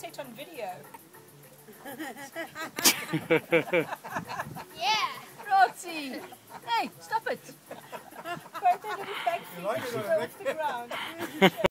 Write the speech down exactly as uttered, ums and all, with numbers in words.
set on video. Yeah. Roxy! Hey, stop it! Wait, they didn't back feet off the ground.